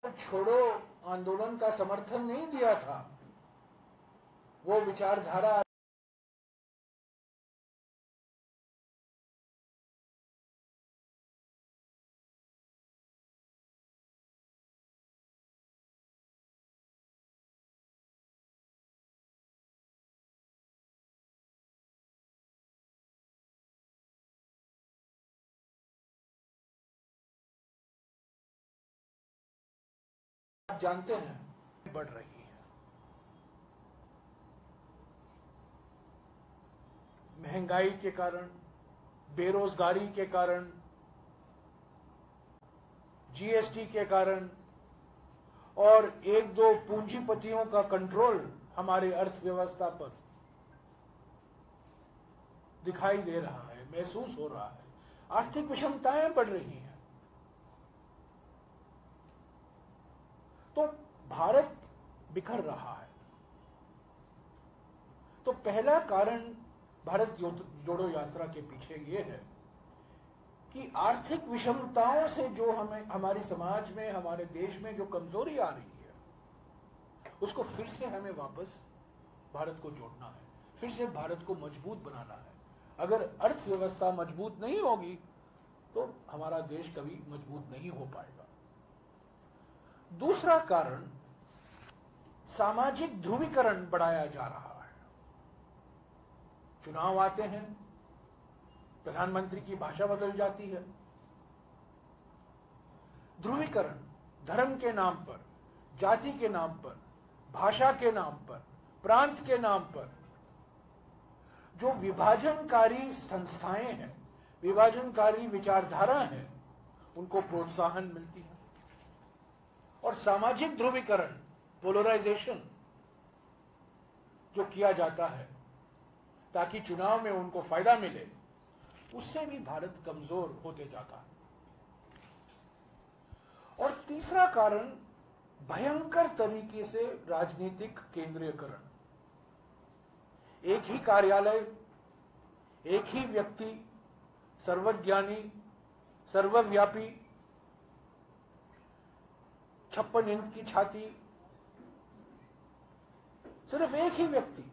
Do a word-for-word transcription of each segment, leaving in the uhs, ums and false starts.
छोड़ो आंदोलन का समर्थन नहीं दिया था। वो विचारधारा आप जानते हैं बढ़ रही है। महंगाई के कारण, बेरोजगारी के कारण, जीएसटी के कारण और एक दो पूंजीपतियों का कंट्रोल हमारी अर्थव्यवस्था पर दिखाई दे रहा है, महसूस हो रहा है। आर्थिक विषमताएं बढ़ रही हैं। तो भारत बिखर रहा है। तो पहला कारण भारत जोड़ो यात्रा के पीछे यह है कि आर्थिक विषमताओं से जो हमें हमारी समाज में, हमारे देश में जो कमजोरी आ रही है, उसको फिर से हमें वापस भारत को जोड़ना है, फिर से भारत को मजबूत बनाना है। अगर अर्थव्यवस्था मजबूत नहीं होगी तो हमारा देश कभी मजबूत नहीं हो पाएगा। दूसरा कारण, सामाजिक ध्रुवीकरण बढ़ाया जा रहा है। चुनाव आते हैं, प्रधानमंत्री की भाषा बदल जाती है। ध्रुवीकरण धर्म के नाम पर, जाति के नाम पर, भाषा के नाम पर, प्रांत के नाम पर जो विभाजनकारी संस्थाएं हैं, विभाजनकारी विचारधारा है, उनको प्रोत्साहन मिलती है। और सामाजिक ध्रुवीकरण, पोलराइजेशन जो किया जाता है ताकि चुनाव में उनको फायदा मिले, उससे भी भारत कमजोर होते जाता है। और तीसरा कारण, भयंकर तरीके से राजनीतिक केंद्रीयकरण। एक ही कार्यालय, एक ही व्यक्ति, सर्वज्ञानी, सर्वव्यापी, छप्पन इंच की छाती, सिर्फ एक ही व्यक्ति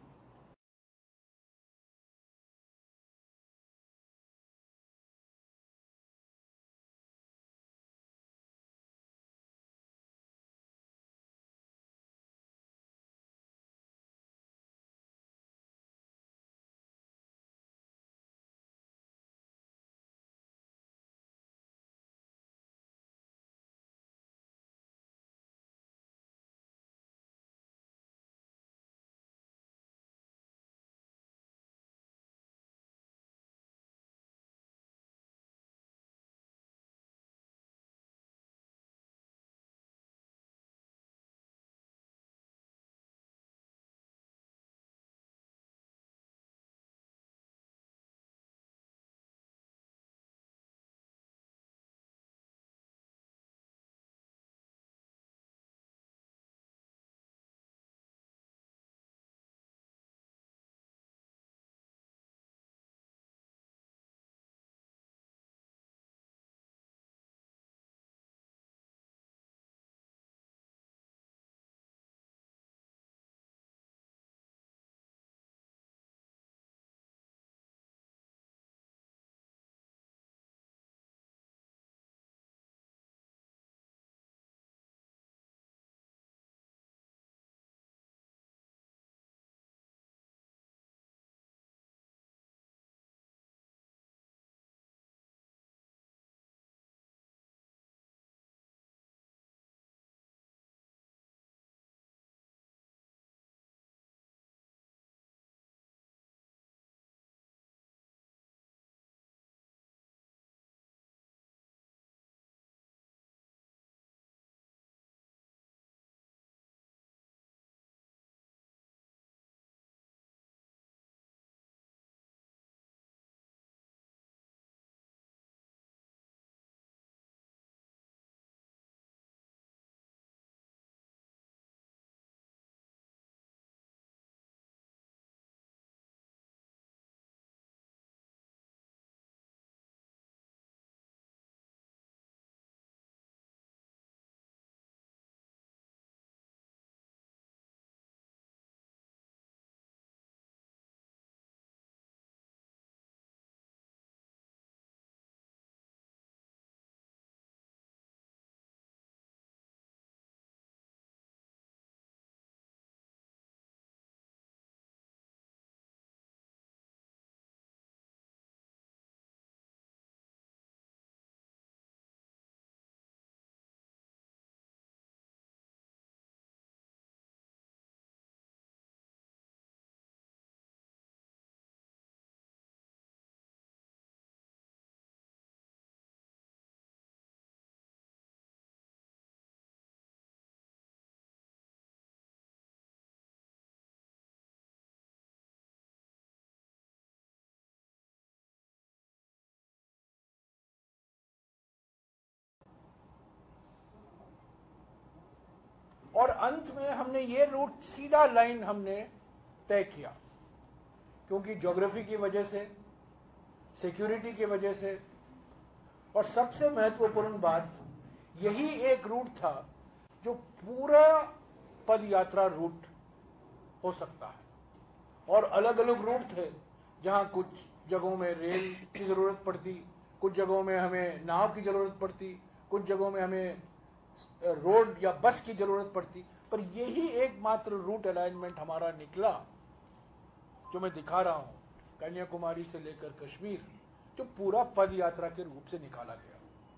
और अंत में हमने ये रूट सीधा लाइन हमने तय किया, क्योंकि ज्योग्राफी की वजह से, सिक्योरिटी की वजह से, और सबसे महत्वपूर्ण बात, यही एक रूट था जो पूरा पद यात्रा रूट हो सकता है। और अलग अलग रूट थे, जहां कुछ जगहों में रेल की जरूरत पड़ती, कुछ जगहों में हमें नाव की जरूरत पड़ती, कुछ जगहों में हमें रोड या बस की जरूरत पड़ती, पर यही एकमात्र रूट अलाइनमेंट हमारा निकला जो मैं दिखा रहा हूं, कन्याकुमारी से लेकर कश्मीर, जो पूरा पद यात्रा के रूप से निकाला गया।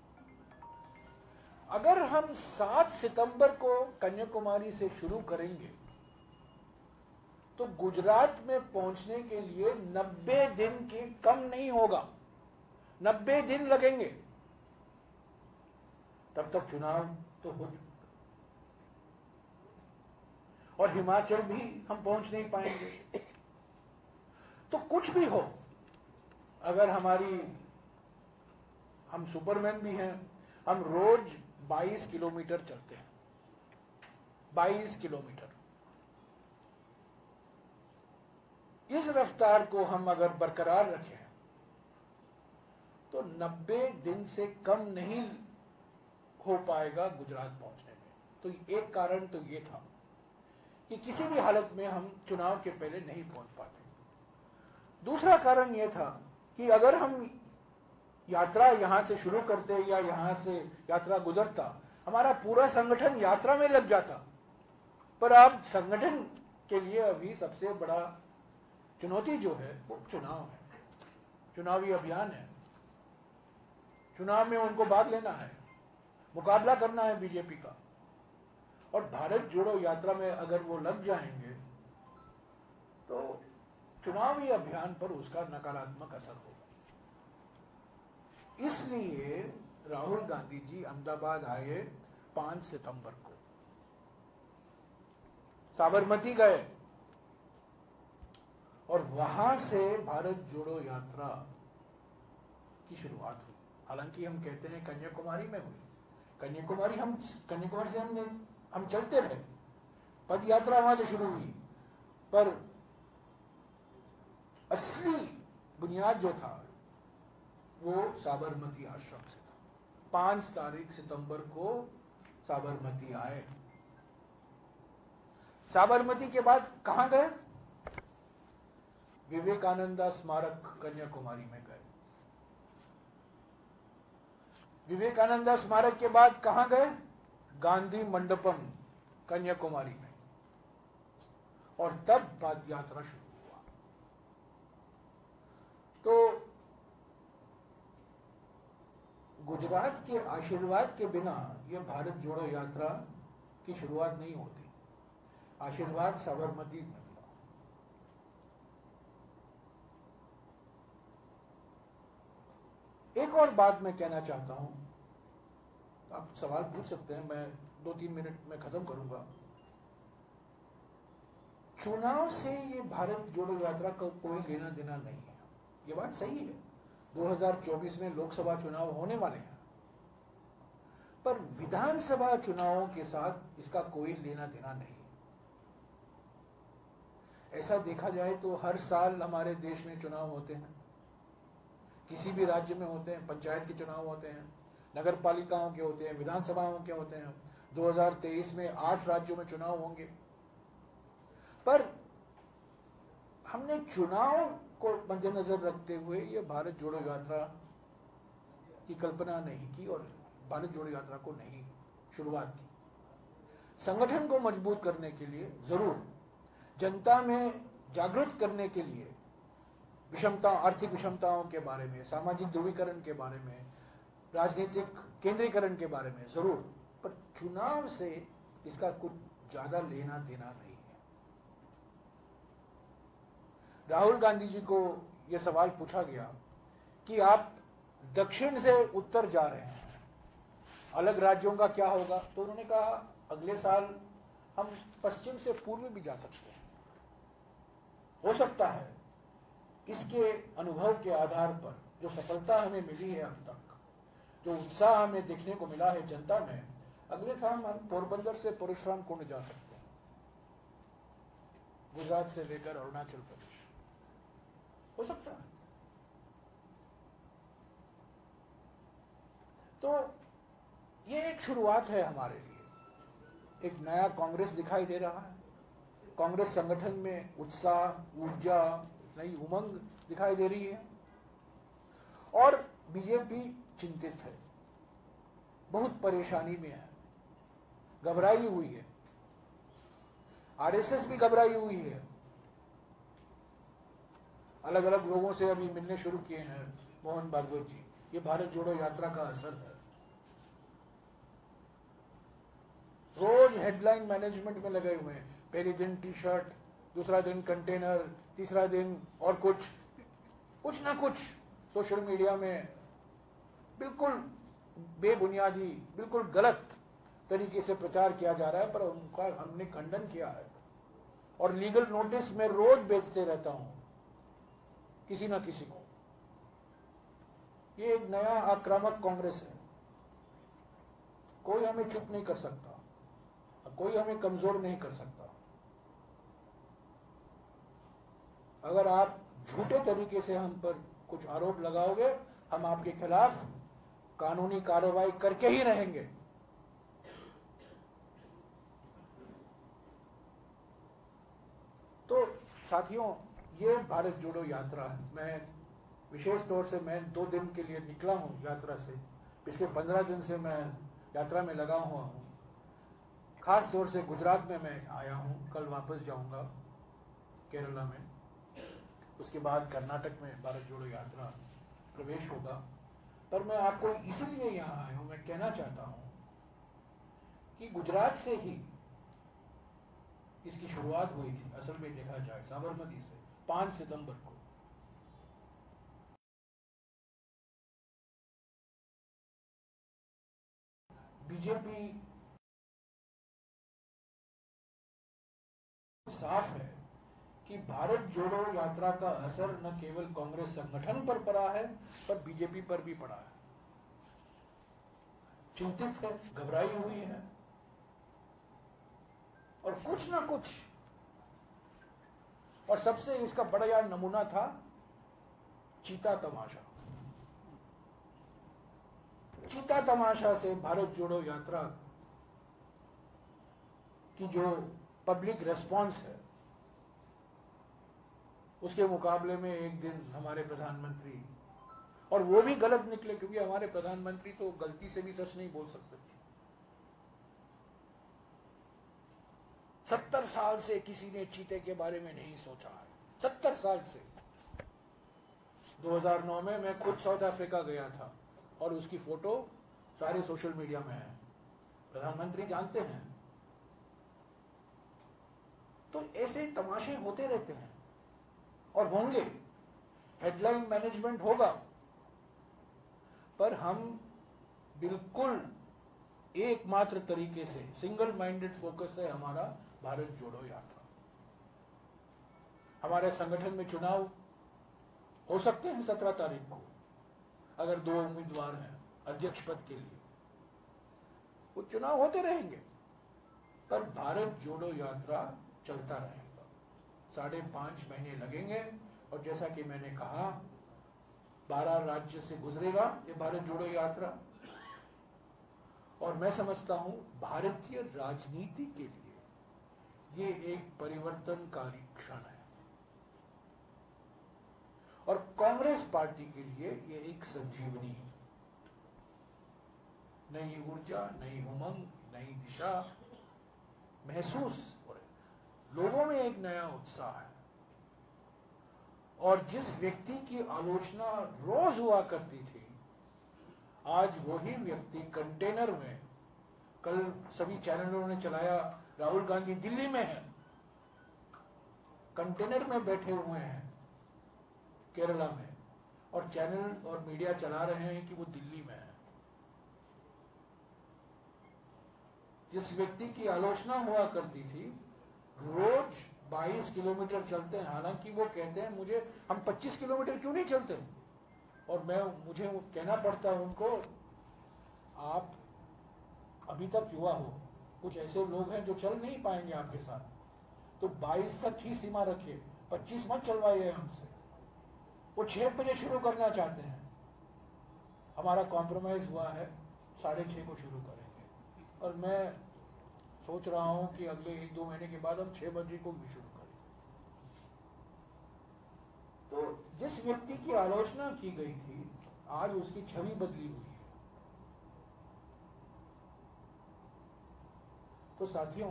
अगर हम सात सितंबर को कन्याकुमारी से शुरू करेंगे तो गुजरात में पहुंचने के लिए नब्बे दिन के कम नहीं होगा, नब्बे दिन लगेंगे। तब तक चुनाव तो हो चुका, और हिमाचल भी हम पहुंच नहीं पाएंगे। तो कुछ भी हो, अगर हमारी, हम सुपरमैन भी हैं, हम रोज बाईस किलोमीटर चलते हैं, बाईस किलोमीटर। इस रफ्तार को हम अगर बरकरार रखें तो नब्बे दिन से कम नहीं हो पाएगा गुजरात पहुंचने में। तो एक कारण तो ये था कि किसी भी हालत में हम चुनाव के पहले नहीं पहुंच पाते। दूसरा कारण यह था कि अगर हम यात्रा यहां से शुरू करते या यहां से यात्रा गुजरता, हमारा पूरा संगठन यात्रा में लग जाता। पर अब संगठन के लिए अभी सबसे बड़ा चुनौती जो है वो चुनाव है, चुनावी अभियान है। चुनाव में उनको भाग लेना है, मुकाबला करना है बीजेपी का। और भारत जोड़ो यात्रा में अगर वो लग जाएंगे तो चुनावी अभियान पर उसका नकारात्मक असर होगा। इसलिए राहुल गांधी जी अहमदाबाद आए पांच सितंबर को, साबरमती गए और वहां से भारत जोड़ो यात्रा की शुरुआत हुई। हालांकि हम कहते हैं कन्याकुमारी में हुई, कन्याकुमारी हम कन्याकुमारी से हमने हम चलते रहे, पद यात्रा वहां से शुरू हुई, पर असली बुनियाद जो था वो साबरमती आश्रम से था। पांच तारीख सितंबर को साबरमती आए। साबरमती के बाद कहां गए? विवेकानंदा स्मारक कन्याकुमारी में गए। विवेकानंदा स्मारक के बाद कहां गए? गांधी मंडपम कन्याकुमारी में। और तब पद यात्रा शुरू हुआ। तो गुजरात के आशीर्वाद के बिना यह भारत जोड़ो यात्रा की शुरुआत नहीं होती। आशीर्वाद साबरमती में मिला। एक और बात मैं कहना चाहता हूं, आप सवाल पूछ सकते हैं, मैं दो तीन मिनट में खत्म करूंगा। चुनाव से ये भारत जोड़ो यात्रा का कोई लेना देना नहीं है, ये बात सही है। दो हज़ार चौबीस में लोकसभा चुनाव होने वाले हैं, पर विधानसभा चुनावों के साथ इसका कोई लेना देना नहीं। ऐसा देखा जाए तो हर साल हमारे देश में चुनाव होते हैं, किसी भी राज्य में होते हैं, पंचायत के चुनाव होते हैं, नगर पालिकाओं के होते हैं, विधानसभाओं के होते हैं। दो हज़ार तेईस में आठ राज्यों में चुनाव होंगे, पर हमने चुनाव को मद्देनजर रखते हुए ये भारत जोड़ो यात्रा की कल्पना नहीं की और भारत जोड़ो यात्रा को नहीं शुरुआत की। संगठन को मजबूत करने के लिए जरूर, जनता में जागरूक करने के लिए, विषमता, आर्थिक विषमताओं के बारे में, सामाजिक ध्रुवीकरण के बारे में, राजनीतिक केंद्रीकरण के बारे में जरूर, पर चुनाव से इसका कुछ ज्यादा लेना देना नहीं है। राहुल गांधी जी को यह सवाल पूछा गया कि आप दक्षिण से उत्तर जा रहे हैं, अलग राज्यों का क्या होगा? तो उन्होंने कहा अगले साल हम पश्चिम से पूर्व भी जा सकते हैं। हो सकता है इसके अनुभव के आधार पर जो सफलता हमें मिली है अब तक, जो उत्साह हमें देखने को मिला है जनता में, अगले साल हम पोरबंदर से परशुराम कुंड जा सकते हैं, गुजरात से लेकर अरुणाचल प्रदेश, हो सकता है। तो ये एक शुरुआत है हमारे लिए। एक नया कांग्रेस दिखाई दे रहा है, कांग्रेस संगठन में उत्साह, ऊर्जा, नई उमंग दिखाई दे रही है। और बीजेपी चिंतित है, बहुत परेशानी में है, घबराई हुई है। आरएसएस भी घबराई हुई है, अलग अलग लोगों से अभी मिलने शुरू किए हैं मोहन भागवत जी। ये भारत जोड़ो यात्रा का असर है। रोज हेडलाइन मैनेजमेंट में लगे हुए हैं, पहले दिन टी शर्ट, दूसरा दिन कंटेनर, तीसरा दिन और कुछ कुछ ना कुछ सोशल मीडिया में बिल्कुल बेबुनियादी, बिल्कुल गलत तरीके से प्रचार किया जा रहा है, पर उनका हमने खंडन किया है और लीगल नोटिस में रोज भेजते रहता हूं किसी ना किसी को। ये एक नया आक्रामक कांग्रेस है, कोई हमें चुप नहीं कर सकता, कोई हमें कमजोर नहीं कर सकता। अगर आप झूठे तरीके से हम पर कुछ आरोप लगाओगे, हम आपके खिलाफ कानूनी कार्रवाई करके ही रहेंगे। तो साथियों, ये भारत जोड़ो यात्रा है। मैं विशेष तौर से मैं दो दिन के लिए निकला हूं यात्रा से, पिछले पंद्रह दिन से मैं यात्रा में लगा हुआ हूं। खास तौर से गुजरात में मैं आया हूं, कल वापस जाऊंगा केरला में, उसके बाद कर्नाटक में भारत जोड़ो यात्रा प्रवेश होगा। पर मैं आपको इसीलिए यहां आया हूं, मैं कहना चाहता हूं कि गुजरात से ही इसकी शुरुआत हुई थी। असल में देखा जाए साबरमती से पांच सितंबर को। बीजेपी साफ है कि भारत जोड़ो यात्रा का असर न केवल कांग्रेस संगठन पर पड़ा है, पर बीजेपी पर भी पड़ा है। चिंतित है, घबराई हुई है और कुछ ना कुछ। और सबसे इसका बड़ा नमूना था चीता तमाशा। चीता तमाशा से भारत जोड़ो यात्रा की जो पब्लिक रेस्पॉन्स है, उसके मुकाबले में एक दिन हमारे प्रधानमंत्री, और वो भी गलत निकले क्योंकि हमारे प्रधानमंत्री तो गलती से भी सच नहीं बोल सकते। सत्तर साल से किसी ने चीते के बारे में नहीं सोचा है, सत्तर साल से। दो हज़ार नौ में मैं खुद साउथ अफ्रीका गया था और उसकी फोटो सारे सोशल मीडिया में है, प्रधानमंत्री जानते हैं। तो ऐसे तमाशे होते रहते हैं और होंगे, हेडलाइन मैनेजमेंट होगा, पर हम बिल्कुल एकमात्र तरीके से, सिंगल माइंडेड फोकस है हमारा भारत जोड़ो यात्रा। हमारे संगठन में चुनाव हो सकते हैं सत्रह तारीख को, अगर दो उम्मीदवार हैं अध्यक्ष पद के लिए, वो चुनाव होते रहेंगे, पर भारत जोड़ो यात्रा चलता रहेगा। साढ़े पांच महीने लगेंगे और जैसा कि मैंने कहा, बारह राज्य से गुजरेगा ये भारत जोड़ो यात्रा। और मैं समझता हूं भारतीय राजनीति के लिए ये एक परिवर्तनकारी क्षण है और कांग्रेस पार्टी के लिए ये एक संजीवनी है। नई ऊर्जा, नई उमंग, नई दिशा महसूस हो रही, लोगों में एक नया उत्साह है। और जिस व्यक्ति की आलोचना रोज हुआ करती थी, आज वही व्यक्ति कंटेनर में, कल सभी चैनलों ने चलाया, राहुल गांधी दिल्ली में है, कंटेनर में बैठे हुए हैं केरला में, और चैनल और मीडिया चला रहे हैं कि वो दिल्ली में है। जिस व्यक्ति की आलोचना हुआ करती थी, रोज बाईस किलोमीटर चलते हैं, हालांकि वो कहते हैं मुझे हम पच्चीस किलोमीटर क्यों नहीं चलते, और मैं मुझे कहना पड़ता है उनको, आप अभी तक हुआ हो, कुछ ऐसे लोग हैं जो चल नहीं पाएंगे आपके साथ, तो बाईस तक ही सीमा रखिए, पच्चीस मत चलवाइए हमसे। वो छह बजे शुरू करना चाहते हैं, हमारा कॉम्प्रोमाइज हुआ है, साढ़े छः को शुरू करेंगे। और मैं सोच रहा हूं कि अगले एक दो महीने के बाद हम छह बजे को भी शुरू करेंगे। तो जिस व्यक्ति की आलोचना की गई थी, आज उसकी छवि बदली हुई है। तो साथियों,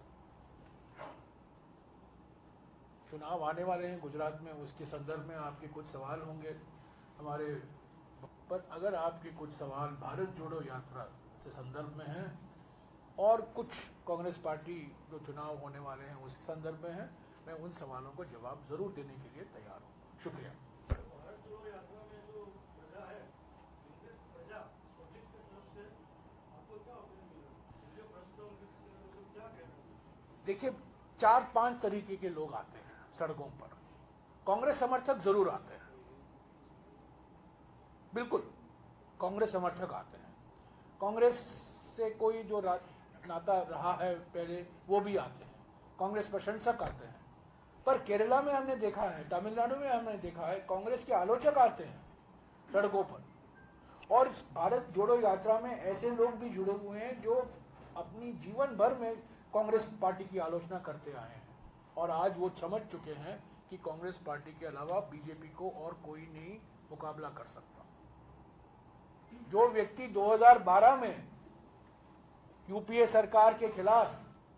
चुनाव आने वाले हैं गुजरात में, उसके संदर्भ में आपके कुछ सवाल होंगे हमारे, पर अगर आपके कुछ सवाल भारत जोड़ो यात्रा से संदर्भ में हैं और कुछ कांग्रेस पार्टी जो चुनाव होने वाले हैं उसके संदर्भ में हैं, मैं उन सवालों को जवाब जरूर देने के लिए तैयार हूँ। शुक्रिया। भारत जोड़ो यात्रा में जो प्रजा है, प्रजा पब्लिक की तरफ से आपको क्या ओपिनियन मिला, जो प्रश्न उनके क्या कहना है? देखिए, चार पांच तरीके के लोग आते हैं सड़कों पर। कांग्रेस समर्थक जरूर आते हैं, बिल्कुल कांग्रेस समर्थक आते हैं। कांग्रेस से कोई जो नाता रहा है पहले, वो भी आते हैं। कांग्रेस प्रशंसक आते हैं। पर केरला में हमने देखा है, तमिलनाडु में हमने देखा है, कांग्रेस के आलोचक आते हैं सड़कों पर। और इस भारत जोड़ो यात्रा में ऐसे लोग भी जुड़े हुए हैं जो अपनी जीवन भर में कांग्रेस पार्टी की आलोचना करते आए हैं, और आज वो समझ चुके हैं कि कांग्रेस पार्टी के अलावा बीजेपी को और कोई नहीं मुकाबला कर सकता। जो व्यक्ति दो हज़ार बारह में यूपीए सरकार के खिलाफ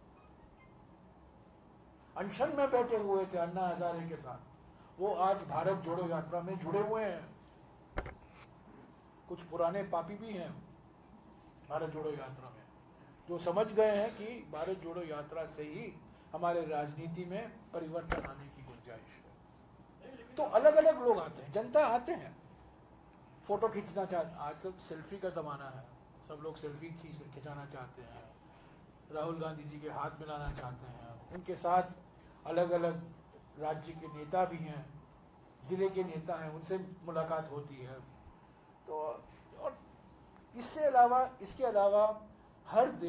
अनशन में बैठे हुए थे अन्ना हजारे के साथ, वो आज भारत जोड़ो यात्रा में जुड़े हुए हैं। कुछ पुराने पापी भी हैं भारत जोड़ो यात्रा में, जो समझ गए हैं कि भारत जोड़ो यात्रा से ही हमारे राजनीति में परिवर्तन आने की गुंजाइश है। तो अलग अलग लोग आते हैं, जनता आते हैं, फोटो खींचना चाहते, आज सब सेल्फी का जमाना है, सब लोग सेल्फी खींच खिंचाना चाहते हैं, राहुल गांधी जी के हाथ मिलाना चाहते हैं, उनके साथ अलग अलग राज्य के नेता भी हैं, जिले के नेता हैं, उनसे मुलाकात होती है। तो और इससे अलावा इसके अलावा हर दिन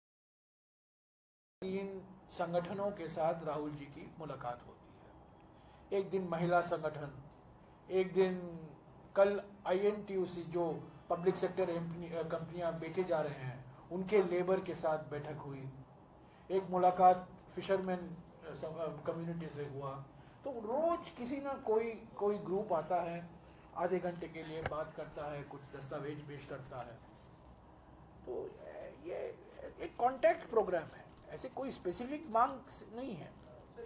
तीन संगठनों के साथ राहुल जी की मुलाकात होती है। एक दिन महिला संगठन, एक दिन कल आईएनटीयूसी जो पब्लिक सेक्टर कंपनियां बेचे जा रहे हैं उनके लेबर के साथ बैठक हुई, एक मुलाकात फिशरमैन कम्युनिटी से हुआ। तो रोज किसी ना कोई कोई ग्रुप आता है, आधे घंटे के लिए बात करता है, कुछ दस्तावेज पेश करता है। तो ये एक कांटेक्ट प्रोग्राम है, ऐसे कोई स्पेसिफिक मांग नहीं है।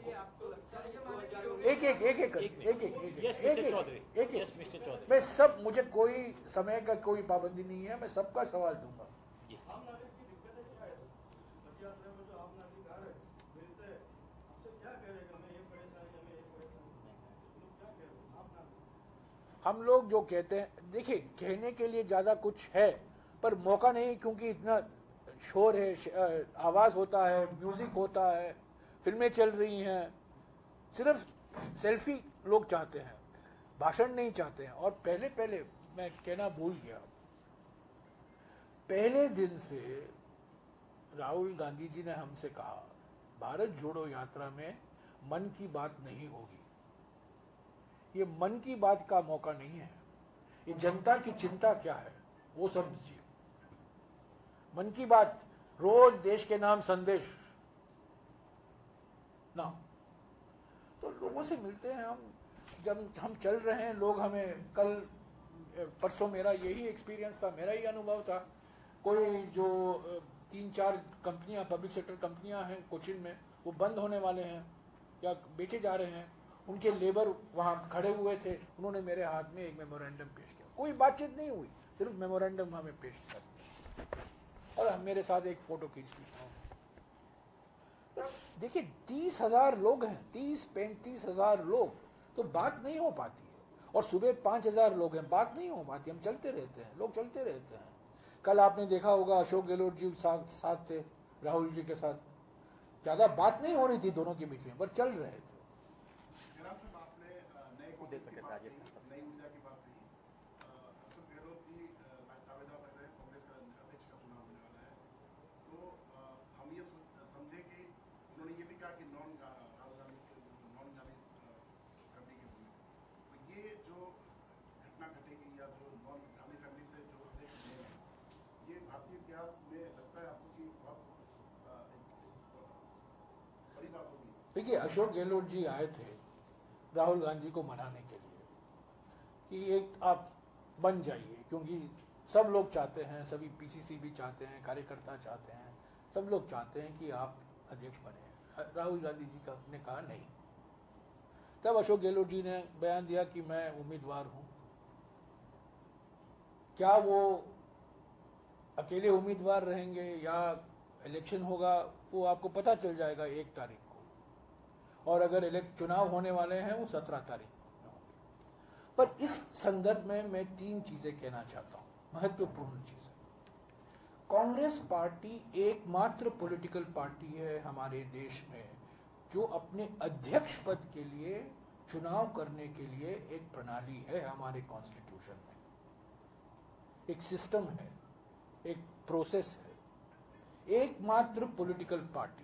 एक एक एक एक एक एक एक एक एक मैं सब, मुझे कोई समय का कोई पाबंदी नहीं है, मैं सबका सवाल दूंगा। हम लोग जो कहते हैं, देखिए कहने के लिए ज्यादा कुछ है पर मौका नहीं, क्योंकि इतना शोर है, आवाज होता है, म्यूजिक होता है, फिल्में चल रही हैं। सिर्फ सेल्फी लोग चाहते हैं, भाषण नहीं चाहते हैं। और पहले पहले मैं कहना भूल गया, पहले दिन से राहुल गांधी जी ने हमसे कहा भारत जोड़ो यात्रा में मन की बात नहीं होगी। ये मन की बात का मौका नहीं है, ये जनता की चिंता क्या है वो समझिए। मन की बात रोज देश के नाम संदेश ना, तो लोगों से मिलते हैं हम, जब हम चल रहे हैं लोग हमें, कल परसों मेरा यही एक्सपीरियंस था, मेरा ही अनुभव था। कोई जो तीन चार कंपनियां, पब्लिक सेक्टर कंपनियां हैं कोचिन में, वो बंद होने वाले हैं या बेचे जा रहे हैं, उनके लेबर वहां खड़े हुए थे, उन्होंने मेरे हाथ में एक मेमोरेंडम पेश किया। कोई बातचीत नहीं हुई, सिर्फ मेमोरेंडम हमें पेश कर दिया और मेरे साथ एक फोटो खींच ली। देखिए तीस हजार लोग हैं, तीस पैंतीस हजार लोग, तो बात नहीं हो पाती है। और सुबह पांच हजार लोग हैं, बात नहीं हो पाती। हम चलते रहते हैं, लोग चलते रहते हैं। कल आपने देखा होगा अशोक गहलोत जी साथ साथ थे राहुल जी के साथ, ज्यादा बात नहीं हो रही थी दोनों के बीच में, पर चल रहे थे। प्रयास में लगता है आपको कि बहुत बड़ी बात होगी? देखिए, अशोक गहलोत जी आए थे राहुल गांधी को मनाने के लिए कि एक आप बन जाइए, क्योंकि सब लोग चाहते हैं, सभी पीसीसी भी चाहते हैं, कार्यकर्ता चाहते हैं, सब लोग चाहते हैं कि आप अध्यक्ष बने। राहुल गांधी जी का ने कहा नहीं। तब अशोक गहलोत जी ने बयान दिया कि मैं उम्मीदवार हूं। क्या वो अकेले उम्मीदवार रहेंगे या इलेक्शन होगा, वो आपको पता चल जाएगा एक तारीख को, और अगर इलेक्ट चुनाव होने वाले हैं वो सत्रह तारीख में होंगे। पर इस संदर्भ में मैं तीन चीजें कहना चाहता हूं, महत्वपूर्ण चीजें। कांग्रेस पार्टी एकमात्र पॉलिटिकल पार्टी है हमारे देश में जो अपने अध्यक्ष पद के लिए चुनाव करने के लिए एक प्रणाली है हमारे कॉन्स्टिट्यूशन में, एक सिस्टम है, एक प्रोसेस है। एकमात्र पॉलिटिकल पार्टी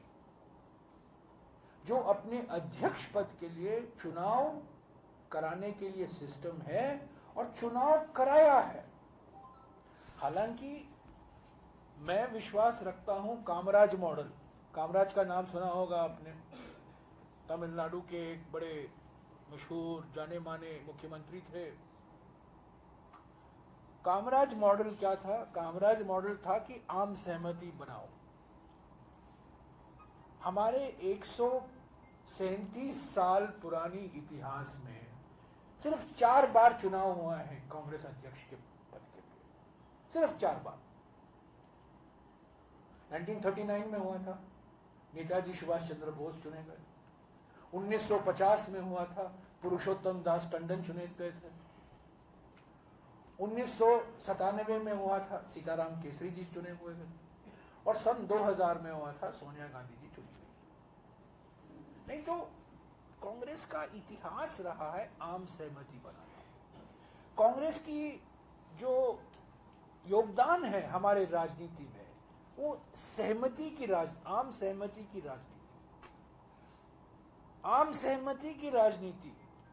जो अपने अध्यक्ष पद के लिए चुनाव कराने के लिए सिस्टम है और चुनाव कराया है। हालांकि मैं विश्वास रखता हूं कामराज मॉडल, कामराज का नाम सुना होगा आपने, तमिलनाडु के एक बड़े मशहूर जाने माने मुख्यमंत्री थे। कामराज मॉडल क्या था? कामराज मॉडल था कि आम सहमति बनाओ। हमारे एक सौ सैंतीस साल पुरानी इतिहास में सिर्फ चार बार चुनाव हुआ है कांग्रेस अध्यक्ष के पद के लिए, सिर्फ चार बार। उन्नीस सौ उनतालीस में हुआ था, नेताजी सुभाष चंद्र बोस चुने गए। उन्नीस सौ पचास में हुआ था, पुरुषोत्तम दास टंडन चुने गए थे। उन्नीस सौ सतानवे में हुआ था, सीताराम केसरी जी चुने हुए थे। और सन दो हज़ार में हुआ था, सोनिया गांधी जी चुनी गई। नहीं तो कांग्रेस का इतिहास रहा है आम सहमति बनाना। कांग्रेस की जो योगदान है हमारे राजनीति में वो सहमति की राज आम सहमति की राजनीति, आम सहमति की राजनीति,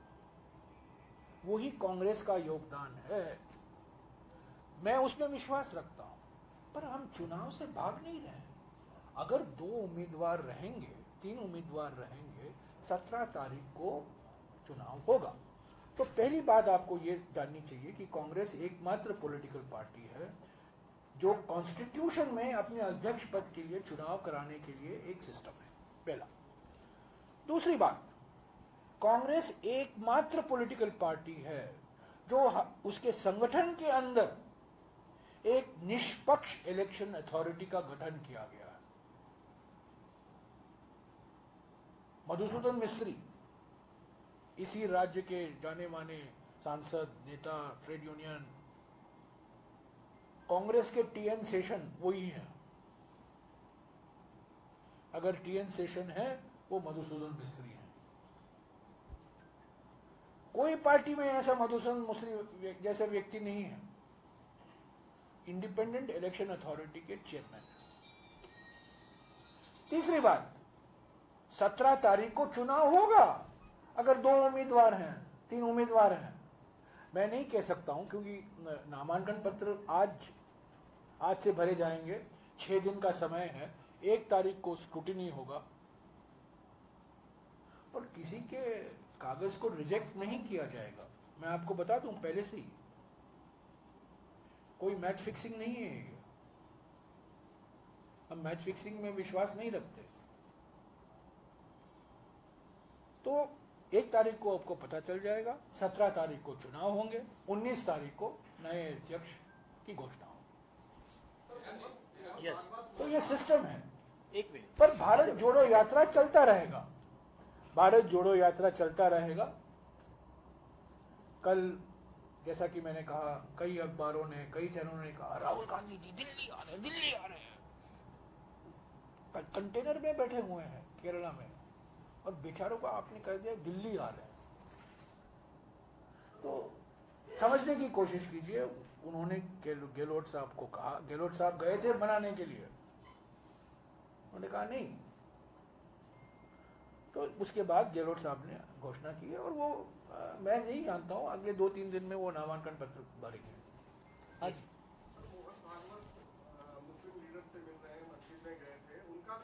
वही कांग्रेस का योगदान है। मैं उसमें विश्वास रखता हूं, पर हम चुनाव से भाग नहीं रहे। अगर दो उम्मीदवार रहेंगे, तीन उम्मीदवार रहेंगे, सत्रह तारीख को चुनाव होगा। तो पहली बात आपको ये जाननी चाहिए कि कांग्रेस एकमात्र पॉलिटिकल पार्टी है जो कॉन्स्टिट्यूशन में अपने अध्यक्ष पद के लिए चुनाव कराने के लिए एक सिस्टम है, पहला। दूसरी बात, कांग्रेस एकमात्र पॉलिटिकल पार्टी है जो उसके संगठन के अंदर एक निष्पक्ष इलेक्शन अथॉरिटी का गठन किया गया है। मधुसूदन मिस्त्री, इसी राज्य के जाने माने सांसद, नेता, ट्रेड यूनियन, कांग्रेस के टीएन शेषन वही है। अगर टीएन शेषन है वो मधुसूदन मिस्त्री है। कोई पार्टी में ऐसा मधुसूदन मिस्त्री जैसा व्यक्ति नहीं है। इंडिपेंडेंट इलेक्शन अथॉरिटी के चेयरमैन। तीसरी बात, सत्रह तारीख को चुनाव होगा। अगर दो उम्मीदवार हैं, तीन उम्मीदवार हैं, मैं नहीं कह सकता हूं क्योंकि नामांकन पत्र आज आज से भरे जाएंगे, छह दिन का समय है, एक तारीख को स्क्रूटिनी होगा। पर किसी के कागज को रिजेक्ट नहीं किया जाएगा, मैं आपको बता दूं पहले से ही। कोई मैच फिक्सिंग नहीं है ये। हम मैच फिक्सिंग में विश्वास नहीं रखते। तो एक तारीख को आपको पता चल जाएगा, सत्रह तारीख को चुनाव होंगे, उन्नीस तारीख को नए अध्यक्ष की घोषणा होगी। यस, तो ये सिस्टम है। एक मिनट। पर भारत जोड़ो यात्रा चलता रहेगा, भारत जोड़ो यात्रा चलता रहेगा। कल जैसा कि मैंने कहा, कई अखबारों ने, कई चैनलों ने कहा राहुल गांधी जी दिल्ली आ रहे हैं, दिल्ली आ रहे हैं। कंटेनर में बैठे हुए हैं केरला में, और बेचारों को आपने कह दिया दिल्ली आ रहे हैं। तो समझने की कोशिश कीजिए। उन्होंने गहलोत साहब को कहा, गहलोत साहब गए थे मनाने के लिए, उन्होंने कहा नहीं। तो उसके बाद गहलोत साहब ने घोषणा की है, और वो आ, मैं नहीं जानता हूं अगले दो तीन दिन में वो नामांकन पत्र भरेंगे। हाँ जी। मोहन भागवत मुस्लिम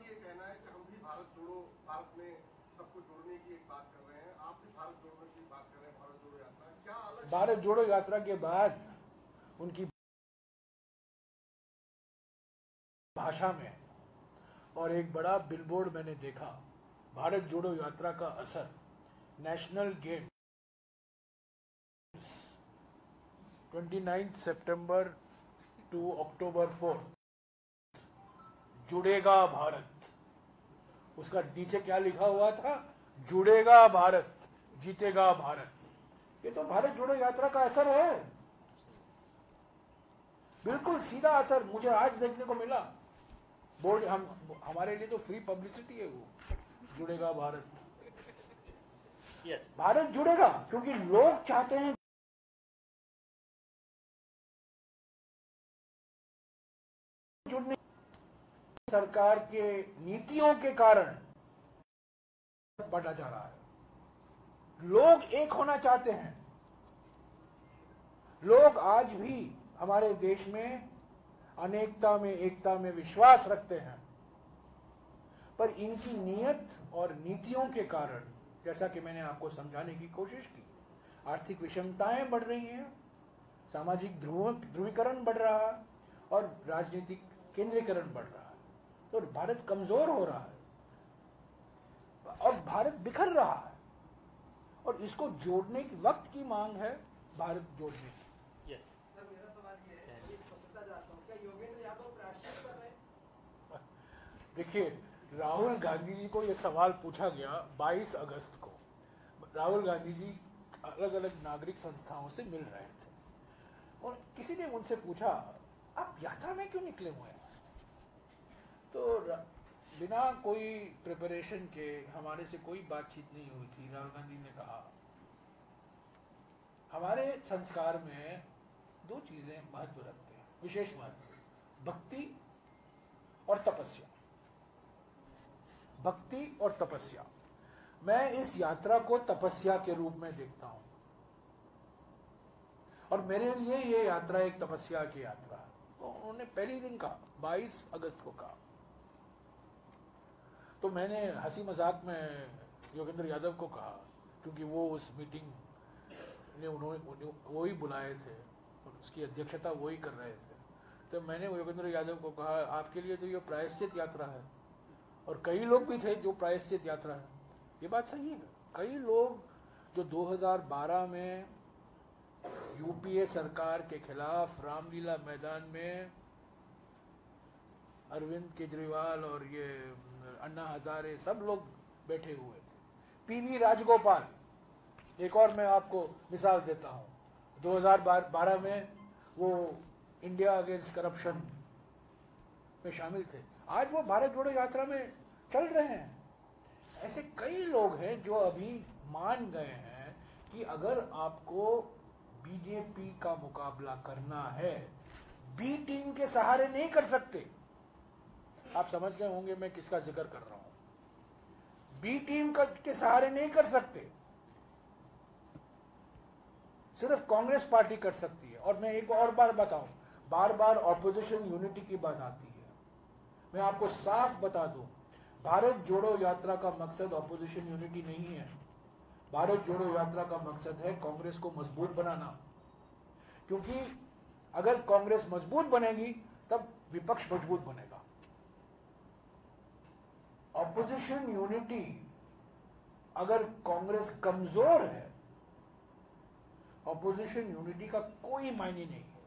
ये कहना है कि हम भी भारत जोड़ो, भारत में सबको जोड़ने की एक बात कर रहे हैं, आप भी भारत जोड़ने की बात कर रहे हैं, भारत जोड़ो यात्रा क्या अलग? भारत जोड़ो यात्रा के बाद उनकी भाषा में और एक बड़ा बिलबोर्ड मैंने देखा, भारत जोड़ो यात्रा का असर नेशनल गेम्स उनतीस सितंबर टू अक्टूबर फोर, जुड़ेगा भारत। उसका नीचे क्या लिखा हुआ था? जुड़ेगा भारत, जीतेगा भारत। ये तो भारत जोड़ो यात्रा का असर है, बिल्कुल सीधा असर मुझे आज देखने को मिला। बोर्ड हम हमारे लिए तो फ्री पब्लिसिटी है वो, जुड़ेगा भारत। yes. भारत जुड़ेगा क्योंकि लोग चाहते हैं जुड़ने। सरकार के नीतियों के कारण बढ़ा जा रहा है, लोग एक होना चाहते हैं। लोग आज भी हमारे देश में अनेकता में एकता में विश्वास रखते हैं, पर इनकी नीयत और नीतियों के कारण, जैसा कि मैंने आपको समझाने की कोशिश की, आर्थिक विषमताएं बढ़ रही हैं, सामाजिक ध्रुव ध्रुवीकरण बढ़ रहा है और राजनीतिक केंद्रीकरण बढ़ रहा है। तो भारत कमजोर हो रहा है और भारत बिखर रहा है, और इसको जोड़ने की वक्त की मांग है, भारत जोड़ने की। yes. सर मेरा सवाल ये है, ये पूछना चाहता हूँ, क्या योगेंद्र यादव प्रायश्चित कर रहे हैं? देखिए, राहुल गांधी जी को यह सवाल पूछा गया बाईस अगस्त को। राहुल गांधी जी अलग अलग नागरिक संस्थाओं से मिल रहे थे और किसी ने उनसे पूछा, आप यात्रा में क्यों निकले हुए हैं? तो बिना कोई प्रिपरेशन के, हमारे से कोई बातचीत नहीं हुई थी, राहुल गांधी ने कहा, हमारे संस्कार में दो चीजें महत्व रखते हैं, विशेष महत्व, भक्ति और तपस्या। भक्ति और तपस्या, मैं इस यात्रा को तपस्या के रूप में देखता हूं और मेरे लिए ये यात्रा एक तपस्या की यात्रा है। तो उन्होंने पहले दिन कहा, बाईस अगस्त को कहा। तो मैंने हंसी मजाक में योगेंद्र यादव को कहा, क्योंकि वो उस मीटिंग ने उन्होंने वो ही बुलाए थे और उसकी अध्यक्षता वो ही कर रहे थे। तो मैंने योगेंद्र यादव को कहा, आपके लिए तो ये प्रायश्चित यात्रा है, और कई लोग भी थे जो प्रायश्चित यात्रा है। ये बात सही है, कई लोग जो दो हज़ार बारह में यूपीए सरकार के खिलाफ रामलीला मैदान में अरविंद केजरीवाल और ये अन्ना हजारे सब लोग बैठे हुए थे, पीवी राजगोपाल, एक और मैं आपको मिसाल देता हूँ, दो हज़ार बारह में वो इंडिया अगेंस्ट करप्शन में शामिल थे, आज वो भारत जोड़ो यात्रा में चल रहे हैं। ऐसे कई लोग हैं जो अभी मान गए हैं कि अगर आपको बीजेपी का मुकाबला करना है, बी टीम के सहारे नहीं कर सकते। आप समझ गए होंगे मैं किसका जिक्र कर रहा हूं। बी टीम का के सहारे नहीं कर सकते, सिर्फ कांग्रेस पार्टी कर सकती है। और मैं एक और बार बताऊं, बार बार ऑपोजिशन यूनिटी की बात आती है, मैं आपको साफ बता दूं, भारत जोड़ो यात्रा का मकसद ऑपोजिशन यूनिटी नहीं है। भारत जोड़ो यात्रा का मकसद है कांग्रेस को मजबूत बनाना, क्योंकि अगर कांग्रेस मजबूत बनेगी तब विपक्ष मजबूत बनेगा। ऑपोजिशन यूनिटी, अगर कांग्रेस कमजोर है, ऑपोजिशन यूनिटी का कोई मायने नहीं है।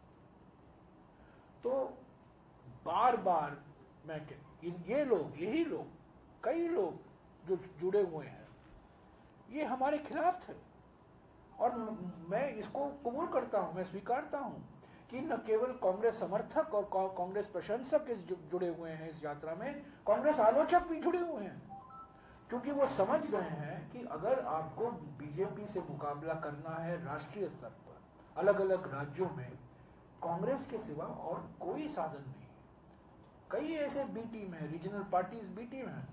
तो बार बार मैं कह, ये लोग, यही लोग, कई लोग जो जुड़े हुए हैं, ये हमारे खिलाफ थे। और मैं इसको कबूल करता हूं, मैं स्वीकारता हूं कि न केवल कांग्रेस समर्थक और कांग्रेस प्रशंसक इस जुड़े हुए हैं इस यात्रा में, कांग्रेस आलोचक भी जुड़े हुए हैं, क्योंकि वो समझ गए हैं कि अगर आपको बीजेपी से मुकाबला करना है राष्ट्रीय स्तर पर, अलग अलग राज्यों में, कांग्रेस के सिवा और कोई साधन नहीं। कई ऐसे बी टीम है, रीजनल पार्टीज बी टीम है।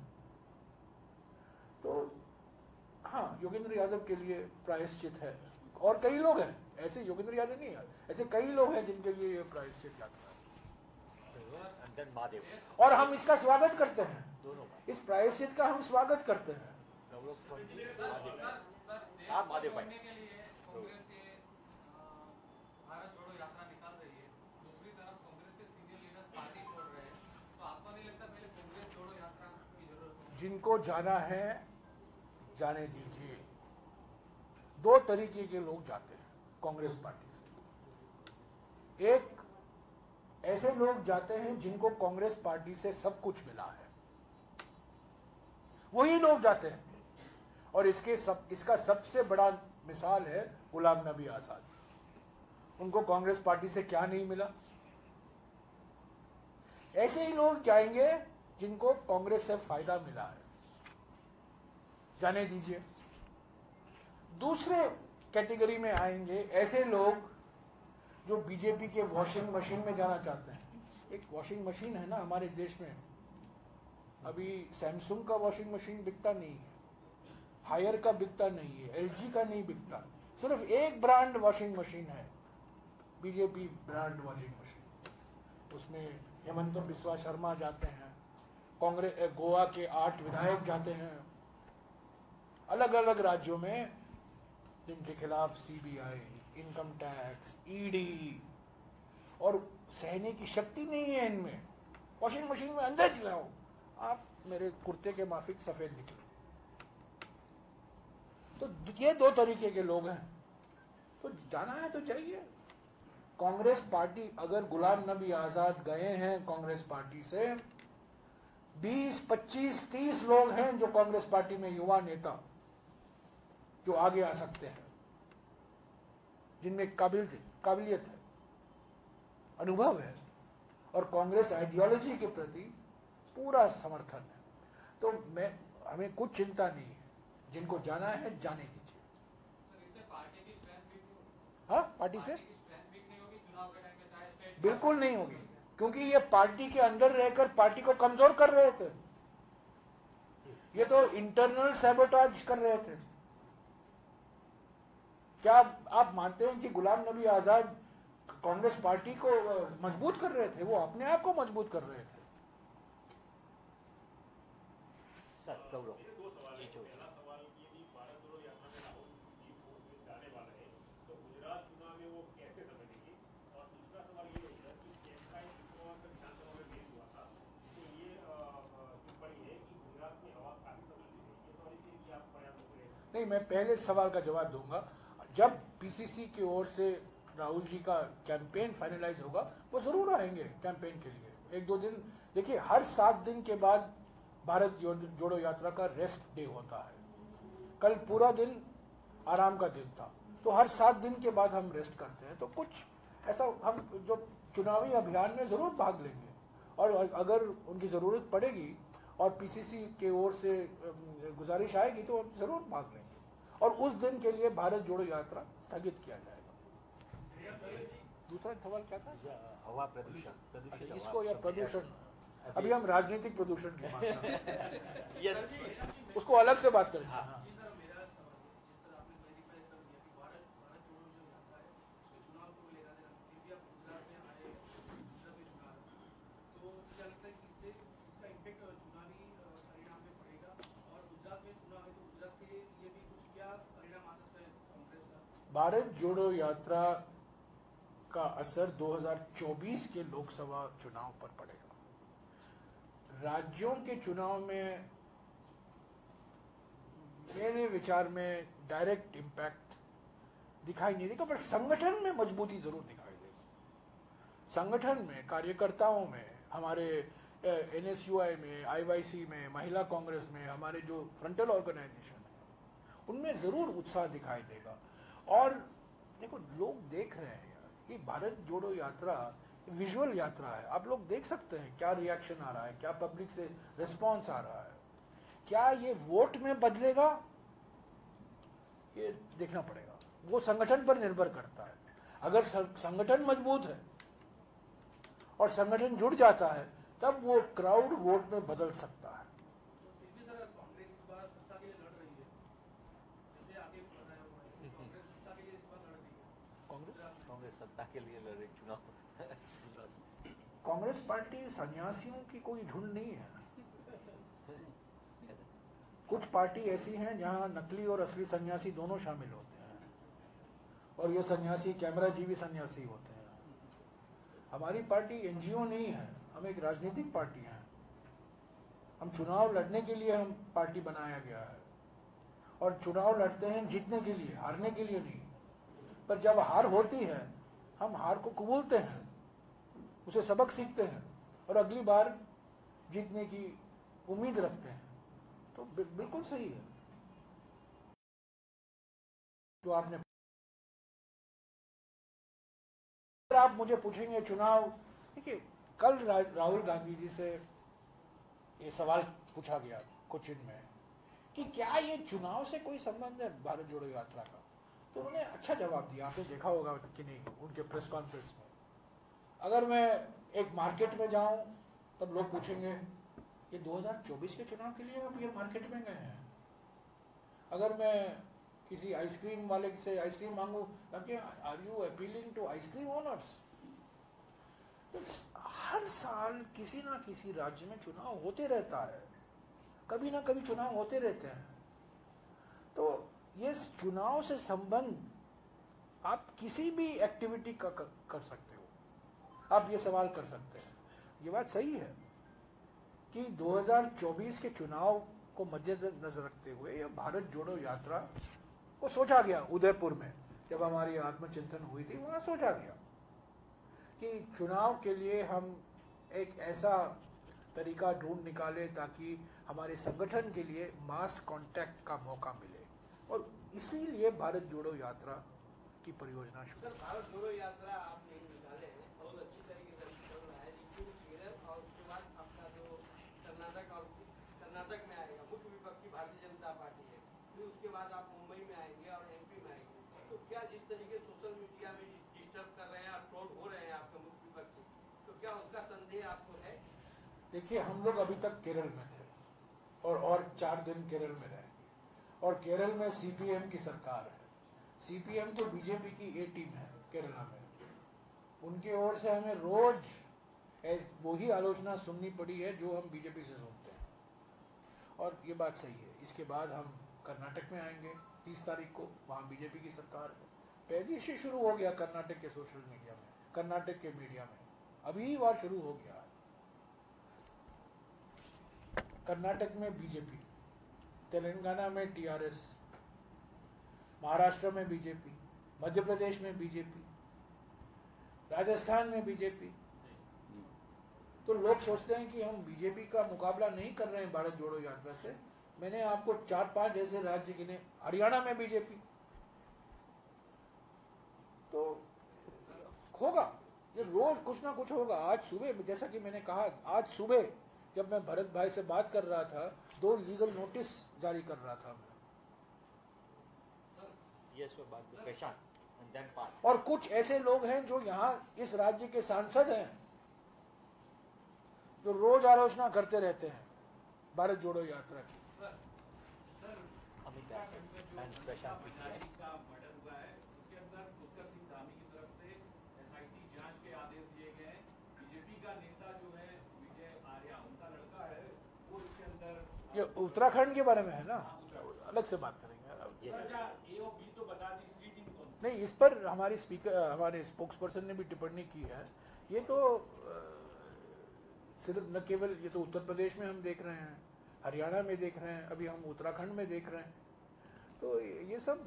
तो हाँ, योगेंद्र यादव के लिए प्रायश्चित है, और कई लोग हैं ऐसे, योगेंद्र यादव नहीं है, ऐसे कई लोग हैं जिनके लिए ये प्रायश्चित यात्रा है। and then Mahadev. और हम इसका स्वागत करते हैं, दोनों इस प्रायश्चित का हम स्वागत करते हैं। गौरव पंडित महादेव। आप महादेव भाई। के लिए कांग्रेस ये अ, भारत जोड़ो यात्रा निकाल रही है, दूसरी तरफ कांग्रेस के सीनियर लीडर्स पार्टी छोड़ रहे हैं, तो आपको नहीं लगता पहले कांग्रेस जोड़ो यात्रा की जरूरत है? जिनको जाना है जाने दीजिए। दो तरीके के लोग जाते हैं कांग्रेस पार्टी से। एक ऐसे लोग जाते हैं जिनको कांग्रेस पार्टी से सब कुछ मिला है, वही लोग जाते हैं। और इसके सब इसका सबसे बड़ा मिसाल है गुलाम नबी आजाद। उनको कांग्रेस पार्टी से क्या नहीं मिला। ऐसे ही लोग जाएंगे जिनको कांग्रेस से फायदा मिला है, जाने दीजिए। दूसरे कैटेगरी में आएंगे ऐसे लोग जो बीजेपी के वॉशिंग मशीन में जाना चाहते हैं। एक वॉशिंग मशीन है ना हमारे देश में, अभी सैमसंग का वॉशिंग मशीन बिकता नहीं है, हायर का बिकता नहीं है, एलजी का नहीं बिकता, सिर्फ एक ब्रांड वॉशिंग मशीन है, बीजेपी ब्रांड वॉशिंग मशीन। उसमें हेमंत बिस्वा शर्मा जाते हैं, कांग्रेस गोवा के आठ विधायक जाते हैं, अलग अलग राज्यों में जिनके खिलाफ सीबीआई, इनकम टैक्स, ईडी और सहने की शक्ति नहीं है इनमें। वॉशिंग मशीन में अंदर जाओ आप, मेरे कुर्ते के माफिक सफेद निकले। तो ये दो तरीके के लोग हैं। तो जाना है तो जाइए। कांग्रेस पार्टी, अगर गुलाम नबी आजाद गए हैं कांग्रेस पार्टी से, बीस, पच्चीस, तीस लोग हैं जो कांग्रेस पार्टी में युवा नेता जो आगे आ सकते हैं, जिनमें काबिल काबिलियत है, अनुभव है और कांग्रेस आइडियोलॉजी के प्रति पूरा समर्थन है। तो मैं हमें कुछ चिंता नहीं है, जिनको जाना है जाने दीजिए। सर, इससे पार्टी की स्ट्रेंथ वीक नहीं होगी? हाँ, पार्टी से पार्टी की स्ट्रेंथ वीक नहीं होगी चुनाव के टाइम पे, चाहे स्टेट बिल्कुल नहीं होगी, क्योंकि ये पार्टी के अंदर रहकर पार्टी को कमजोर कर रहे थे। ये तो इंटरनल सैबोटाज कर रहे थे। क्या आप मानते हैं कि गुलाम नबी आजाद कांग्रेस पार्टी को मजबूत कर रहे थे? वो अपने आप को मजबूत कर रहे थे। सर गौरव दो सवाल जी है। जो पहला सवाल ये भी भारत जोड़ो यात्रा में राहुल जी वो जाने वाला है, तो गुजरात चुनाव में वो कैसे समझेंगे? और दूसरा सवाल ये होगा कि कैसा एक विधानसभा में पेश हुआ था, तो ये टिप्पणी है कि गुजरात में हवा काफी बदल गई है। ये सवाल इसलिए कि आप प्रयास कर रहे हैं। नहीं, मैं पहले सवाल का जवाब दूंगा। जब पीसीसी की ओर से राहुल जी का कैंपेन फाइनलाइज होगा, वो जरूर आएंगे कैंपेन के लिए। एक दो दिन देखिए, हर सात दिन के बाद भारत जोड़ो यात्रा का रेस्ट डे होता है। कल पूरा दिन आराम का दिन था, तो हर सात दिन के बाद हम रेस्ट करते हैं। तो कुछ ऐसा हम जो चुनावी अभियान में जरूर भाग लेंगे, और अगर उनकी ज़रूरत पड़ेगी और पीसीसी के ओर से गुजारिश आएगी तो जरूर भाग लेंगे, और उस दिन के लिए भारत जोड़ो यात्रा स्थगित किया जाएगा। दूसरा सवाल क्या था? हवा प्रदूषण प्रदूषित अच्छा, हवा। इसको या प्रदूषण, अभी हम राजनीतिक प्रदूषण की बात कर रहे हैं, यस उसको अलग से बात करेंगे। हाँ। जी सर, मेरा सवाल है, जिस तरह आपने क्लैरिफाई कर दिया कि भारत भारत जोड़ो जो यात्रा है उसके चुनाव को भी लेना देना, फिर भी आप गुजरात में आए, गुजरात में चुनाव, तो क्या लगता है कि इससे इसका इम्पेक्ट चुनावी अ, परिणाम में पड़ेगा? और गुजरात में चुनाव है तो गुजरात के लिए भी कुछ क्या परिणाम आ सकता है कांग्रेस का? भारत जोड़ो यात्रा का असर दो हज़ार चौबीस के लोकसभा चुनाव पर पड़ेगा। राज्यों के चुनाव में मेरे विचार में डायरेक्ट इम्पैक्ट दिखाई नहीं देगा, पर संगठन में मजबूती जरूर दिखाई देगा। संगठन में, कार्यकर्ताओं में, हमारे एनएसयूआई में, आईवाईसी में, महिला कांग्रेस में, हमारे जो फ्रंटल ऑर्गेनाइजेशन है उनमें जरूर उत्साह दिखाई देगा। और देखो, लोग देख रहे हैं यार, ये भारत जोड़ो यात्रा विजुअल यात्रा है। आप लोग देख सकते हैं क्या रिएक्शन आ रहा है, क्या पब्लिक से रिस्पांस आ रहा है। क्या ये वोट में बदलेगा, ये देखना पड़ेगा। वो संगठन पर निर्भर करता है। अगर संगठन मजबूत है और संगठन जुड़ जाता है, तब वो क्राउड वोट में बदल सकता है। तो फिर भी सर, कांग्रेस इस बार सत्ता के लिए लड़ रही है, जैसे आगे बताया हुआ है, कांग्रेस सत्ता के लिए इस बार लड़ रही है। कांग्रेस कांग्रेस सत्ता के लिए लड़ रही चुनाव। कांग्रेस पार्टी सन्यासियों की कोई झुंड नहीं है। कुछ पार्टी ऐसी हैं जहां नकली और असली सन्यासी दोनों शामिल होते हैं, और ये सन्यासी कैमरा जीवी सन्यासी होते हैं। हमारी पार्टी एनजीओ नहीं है, हम एक राजनीतिक पार्टी हैं। हम चुनाव लड़ने के लिए हम पार्टी बनाया गया है, और चुनाव लड़ते हैं जीतने के लिए, हारने के लिए नहीं। पर जब हार होती है हम हार को कबूलते हैं, उसे सबक सीखते हैं और अगली बार जीतने की उम्मीद रखते हैं। तो बि, बिल्कुल सही है जो आपने। आप मुझे पूछेंगे चुनाव, देखिए कल रा, राहुल गांधी जी से ये सवाल पूछा गया कोचिन में कि क्या ये चुनाव से कोई संबंध है भारत जोड़ो यात्रा का, तो उन्होंने अच्छा जवाब दिया। आपने देखा होगा कि नहीं उनके प्रेस कॉन्फ्रेंस में। अगर मैं एक मार्केट में जाऊं तब लोग पूछेंगे ये दो हज़ार चौबीस के चुनाव के लिए आप ये मार्केट में गए हैं। अगर मैं किसी आइसक्रीम वाले से आइसक्रीम मांगू ताकि are you appealing to ice cream owners. हर साल किसी ना किसी राज्य में चुनाव होते रहता है, कभी ना कभी चुनाव होते रहते हैं। तो ये चुनाव से संबंध आप किसी भी एक्टिविटी का कर सकते हो। आप ये सवाल कर सकते हैं, ये बात सही है कि दो हज़ार चौबीस के चुनाव को मद्देनजर रखते हुए यह भारत जोड़ो यात्रा को सोचा गया। उदयपुर में जब हमारी आत्मचिंतन हुई थी, वहां सोचा गया कि चुनाव के लिए हम एक ऐसा तरीका ढूंढ निकाले ताकि हमारे संगठन के लिए मास कांटेक्ट का मौका मिले, और इसीलिए भारत जोड़ो यात्रा की परियोजना शुरू। सर, भारत जोड़ो यात्रा आप नहीं निकाले हैं, बहुत अच्छी तरीके से चल रहा है, लेकिन केरल और उसके बाद अपना जो कर्नाटक और कर्नाटक में आएगा मुख्य विपक्षी भारतीय जनता पार्टी है, फिर उसके बाद आप मुंबई में आएंगे और एमपी में आएंगे। तो क्या जिस तरीके सोशल मीडिया में डिस्टर्ब कर रहे हैं और ट्रोल हो रहे हैं आपके मुख्य विपक्षी, तो क्या उसका संदेह आपको है? देखिए, हम लोग अभी तक केरल में थे और और चार दिन केरल में रहेंगे, और केरल में सीपीएम की सरकार है। सीपीएम तो बीजेपी की ए टीम है केरला में। उनके ओर से हमें रोज वही आलोचना सुननी पड़ी है जो हम बीजेपी से सुनते हैं, और ये बात सही है। इसके बाद हम कर्नाटक में आएंगे तीस तारीख को, वहाँ बीजेपी की सरकार है। पहले से शुरू हो गया कर्नाटक के सोशल मीडिया में, कर्नाटक के मीडिया में अभी ही बार शुरू हो गया। कर्नाटक में बीजेपी, तेलंगाना में टीआरएस, महाराष्ट्र में बीजेपी, मध्य प्रदेश में बीजेपी, राजस्थान में बीजेपी। तो लोग सोचते हैं कि हम बीजेपी का मुकाबला नहीं कर रहे हैं भारत जोड़ो यात्रा से। मैंने आपको चार पांच ऐसे राज्य गिने, हरियाणा में बीजेपी। तो होगा, ये रोज कुछ ना कुछ होगा। आज सुबह, जैसा कि मैंने कहा, आज सुबह जब मैं भरत भाई से बात कर रहा था, दो लीगल नोटिस जारी कर रहा था मैं। और कुछ ऐसे लोग हैं जो यहाँ इस राज्य के सांसद हैं, जो रोज आलोचना करते रहते हैं भारत जोड़ो यात्रा की। ये उत्तराखंड के बारे में है ना, अलग से बात करेंगे। नहीं, इस पर हमारी स्पीकर, हमारे स्पोक्स पर्सन ने भी टिप्पणी की है। ये तो सिर्फ न केवल, ये तो उत्तर प्रदेश में हम देख रहे हैं, हरियाणा में देख रहे हैं, अभी हम उत्तराखंड में देख रहे हैं। तो ये सब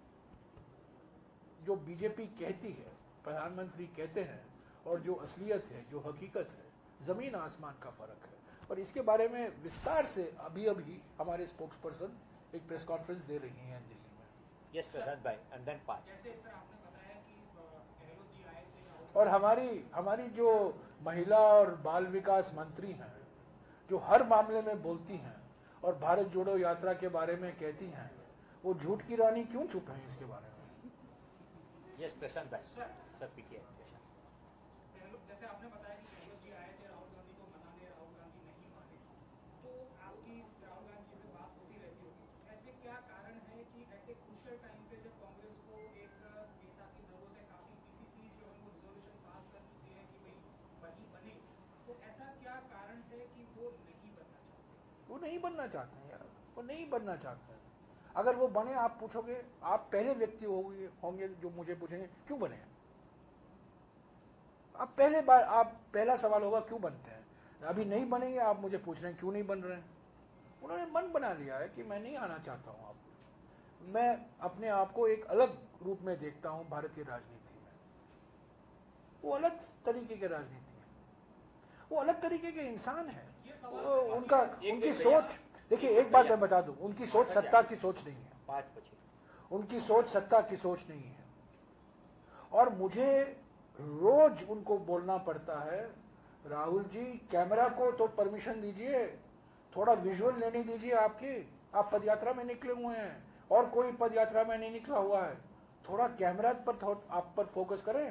जो बीजेपी कहती है, प्रधानमंत्री कहते हैं, और जो असलियत है, जो हकीकत है, जमीन आसमान का फर्क है। और इसके बारे में विस्तार से अभी अभी हमारे स्पोक्स पर्सन एक प्रेस कॉन्फ्रेंस दे रही हैं दिल्ली में। यस प्रसाद भाई, एंड देन पार्ट। जैसे सर आपने बताया कि गहलोत जी आए थे, और हमारी हमारी जो महिला और बाल विकास मंत्री हैं, जो हर मामले में बोलती हैं और भारत जोड़ो यात्रा के बारे में कहती हैं, वो झूठ की रानी क्यों चुप हैं इसके बारे में? यस प्रशांत भाई, सर पीटिए। जैसे आपने बताया कि गहलोत जी आए थे राहुल गांधी को मनाने, राहुल गांधी नहीं माने, तो आपकी राहुल गांधी से बात होती रहती होगी। ऐसे क्या कारण है कि ऐसे क्रूशियल टाइम पे जब कांग्रेस को एक नेता की जरूरत है, काफी पीसीसी जो है वो रिजोल्यूशन पास कर चुकी है कि भाई वही बने, वो नहीं बनना चाहते हैं यार, वो नहीं बनना चाहते हैं। अगर वो बने, आप पूछोगे, आप पहले व्यक्ति होंगे होंगे जो मुझे पूछेंगे क्यों बने। आप पहले बार, आप पहला सवाल होगा क्यों बनते हैं। अभी नहीं बनेंगे, आप मुझे पूछ रहे हैं क्यों नहीं बन रहे हैं। उन्होंने मन बना लिया है कि मैं नहीं आना चाहता हूं। आप, मैं अपने आप को एक अलग रूप में देखता हूं भारतीय राजनीति में। वो अलग तरीके के राजनीति है, वो अलग तरीके के इंसान है। वो उनका उनकी सोच, देखिए एक बात मैं बता दूं, उनकी सोच सत्ता की सोच नहीं है। पाँच पची उनकी सोच सत्ता की सोच नहीं है। और मुझे रोज उनको बोलना पड़ता है, राहुल जी कैमरा को तो परमिशन दीजिए, थोड़ा विजुअल लेने दीजिए आपकी। आप पदयात्रा में निकले हुए हैं और कोई पदयात्रा में नहीं निकला हुआ है, थोड़ा कैमरा पर आप पर फोकस करें।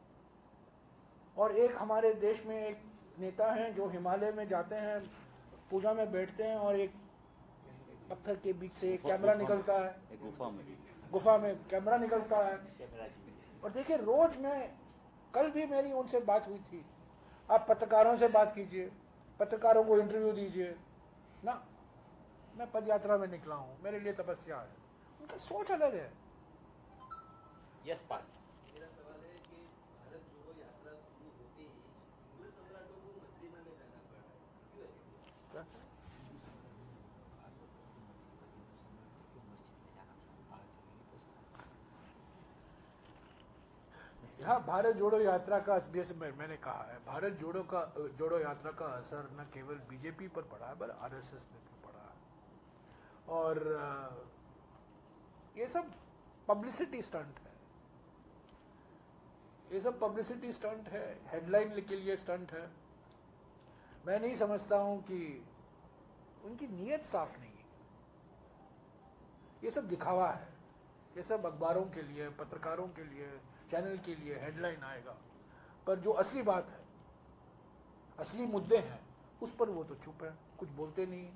और एक हमारे देश में एक नेता हैं जो हिमालय में जाते हैं, पूजा में बैठते हैं और एक पत्थर के बीच से एक कैमरा निकलता है, गुफा में गुफा में कैमरा निकलता है। और देखिए रोज, मैं कल भी मेरी उनसे बात हुई थी, आप पत्रकारों से बात कीजिए, पत्रकारों को इंटरव्यू दीजिए ना। मैं पदयात्रा में निकला हूं, मेरे लिए तपस्या है। उनका सोच अलग है। यस पाँच मेरा सवाल है कि भारत जोड़ो यात्रा शुरू होते ही मुगल सम्राटों को मदीना में जाना पड़ा, क्यों ऐसे? यहाँ भारत जोड़ो यात्रा का, जैसे मैं, मैंने कहा है, भारत जोड़ो का जोड़ो यात्रा का असर न केवल बीजेपी पर पड़ा है, बल्कि आरएसएस पे भी पड़ा है। और ये सब पब्लिसिटी स्टंट है, ये सब पब्लिसिटी स्टंट है, हेडलाइन के लिए स्टंट है। मैं नहीं समझता हूं कि उनकी नीयत साफ नहीं है। ये सब दिखावा है, ये सब अखबारों के लिए, पत्रकारों के लिए, चैनल के लिए हेडलाइन आएगा, पर जो असली बात है, असली मुद्दे हैं, उस पर वो तो चुप है, कुछ बोलते नहीं।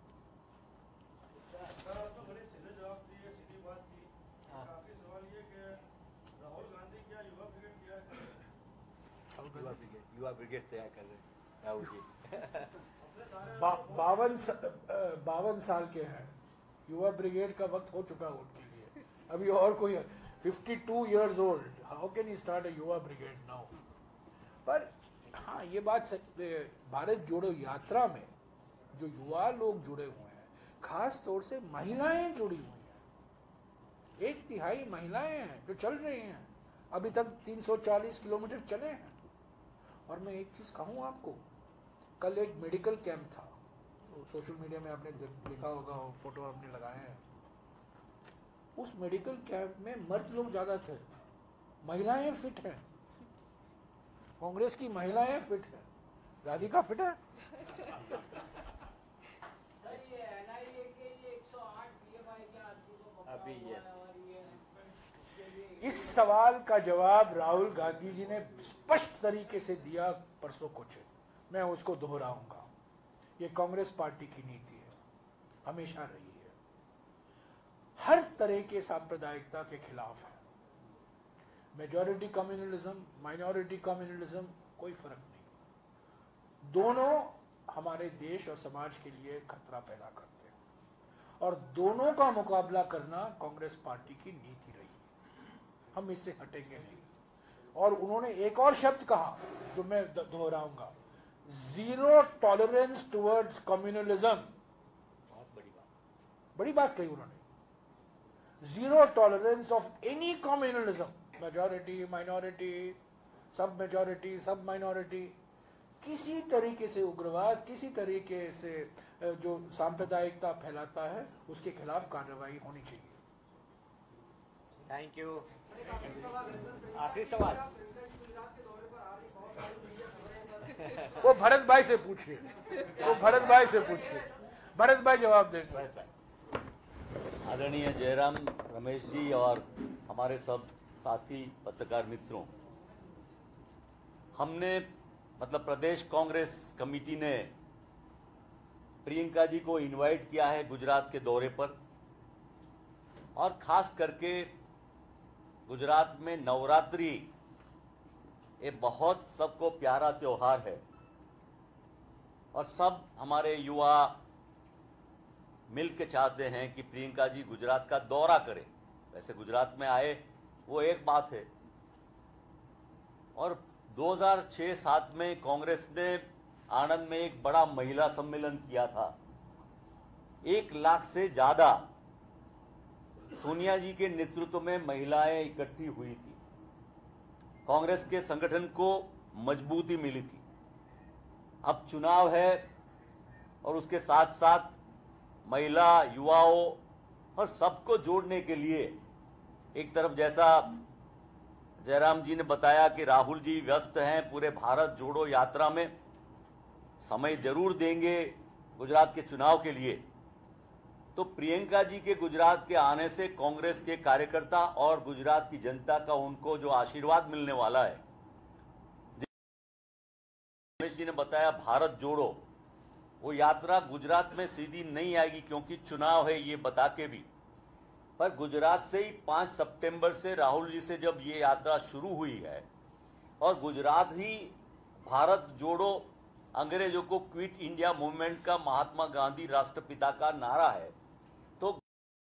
सर आपने बड़े सीधे जवाब दिए, सीधी बात की। काफी सवाल ये कि राहुल गांधी क्या युवा ब्रिगेड किया है? युवा ब्रिगेड युवा ब्रिगेड तैयार कर रहे हैं राहुल जी। बा, बावन बावन साल के हैं, युवा ब्रिगेड का वक्त हो चुका है उनके लिए। अभी और कोई बावन years old, how can he start a Yuva brigade now? पर हाँ, ये बात सच, भारत जोड़ो यात्रा में जो युवा लोग जुड़े हुए हैं, खास तौर से महिलाएं जुड़ी हुई हैं। एक तिहाई महिलाएं हैं जो चल रही हैं, अभी तक तीन सौ चालीस किलोमीटर चले हैं। और मैं एक चीज कहूँ आपको, कल एक मेडिकल कैंप था, तो सोशल मीडिया में आपने देखा होगा, फोटो आपने लगाए हैं। उस मेडिकल कैंप में मर्द लोग ज्यादा थे, महिलाएं फिट हैं। कांग्रेस की महिलाएं फिट है, राधिका फिट है। अभी ये इस सवाल का जवाब राहुल गांधी जी ने स्पष्ट तरीके से दिया परसों कुछ, मैं उसको दोहराऊंगा। ये कांग्रेस पार्टी की नीति है, हमेशा रही है, हर तरह के सांप्रदायिकता के खिलाफ है। मेजॉरिटी कम्युनलिज्म, माइनॉरिटी कम्युनलिज्म, कोई फर्क नहीं, दोनों हमारे देश और समाज के लिए खतरा पैदा करते हैं। और दोनों का मुकाबला करना कांग्रेस पार्टी की नीति रही, हम इससे हटेंगे नहीं। और उन्होंने एक और शब्द कहा जो मैं दोहराऊंगा, जीरो टॉलरेंस टुवर्ड्स कम्युनलिज्म। बहुत बड़ी बात बड़ी बात कही उन्होंने, zero tolerance of any communalism, majority, minority, सब मेजॉरिटी, सब माइनॉरिटी, किसी तरीके से उग्रवाद, किसी तरीके से जो सांप्रदायिकता फैलाता है, उसके खिलाफ कार्रवाई होनी चाहिए। Thank you. आखिरी सवाल वो भरत भाई से पूछिए, वो भरत भाई से पूछिए, भरत भाई जवाब देंगे। आदरणीय जयराम रमेश जी और हमारे सब साथी पत्रकार मित्रों, हमने मतलब प्रदेश कांग्रेस कमेटी ने प्रियंका जी को इनवाइट किया है गुजरात के दौरे पर। और खास करके गुजरात में नवरात्रि ये बहुत सबको प्यारा त्योहार है और सब हमारे युवा मिल के चाहते हैं कि प्रियंका जी गुजरात का दौरा करें। वैसे गुजरात में आए वो एक बात है, और दो हज़ार छह सात में कांग्रेस ने आनंद में एक बड़ा महिला सम्मेलन किया था। एक लाख से ज्यादा सोनिया जी के नेतृत्व में महिलाएं इकट्ठी हुई थी। कांग्रेस के संगठन को मजबूती मिली थी। अब चुनाव है और उसके साथ साथ महिला, युवाओं और सबको जोड़ने के लिए एक तरफ जैसा जयराम जी ने बताया कि राहुल जी व्यस्त हैं पूरे भारत जोड़ो यात्रा में, समय जरूर देंगे गुजरात के चुनाव के लिए, तो प्रियंका जी के गुजरात के आने से कांग्रेस के कार्यकर्ता और गुजरात की जनता का उनको जो आशीर्वाद मिलने वाला है। रमेश जी ने बताया भारत जोड़ो, वो यात्रा गुजरात में सीधी नहीं आएगी क्योंकि चुनाव है ये बता के भी, पर गुजरात से ही पांच सितंबर से राहुल जी से जब ये यात्रा शुरू हुई है और गुजरात ही भारत जोड़ो अंग्रेजों को क्विट इंडिया मूवमेंट का महात्मा गांधी राष्ट्रपिता का नारा है, तो